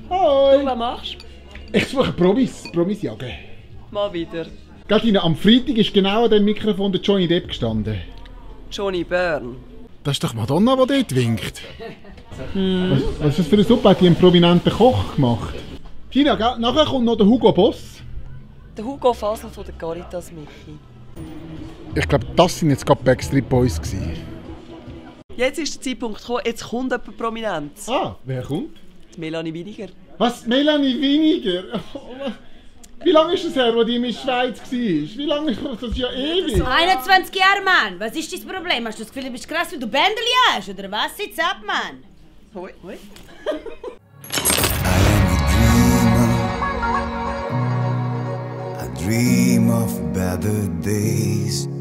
Hoi! Du, was machst du? Ich suche Promis jagen. Mal wieder. Gerade am Freitag ist genau an dem Mikrofon der Johnny Depp gestanden. Johnny Byrne. Das ist doch Madonna, die dort winkt. Was ist das für eine Suppe? Hat die einen prominenten Koch gemacht? Gina, gell? Nachher kommt noch der Hugo Boss. Der Hugo Fasel von der Caritas Michi. Ich glaube, das sind jetzt gerade Backstreet Boys gewesen. Jetzt ist der Zeitpunkt gekommen, jetzt kommt jemand Prominenz. Ah, wer kommt? Die Melanie Winiger. Was? Melanie Winiger? Wie lange ist es her, als die in der Schweiz war? Wie lange ist das? Das ist ja ewig. 21 Jahre, Mann. Was ist dein Problem? Hast du das Gefühl, du bist krass, weil du Bändeli hast? Oder was? Sitz ab, Mann. Hoi, hoi. I dream of better days.